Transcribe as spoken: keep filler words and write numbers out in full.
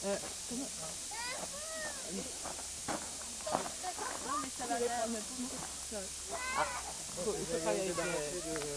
Euh, comment Non, mais ça va aller. Ah, faut, il faut travailler avec les...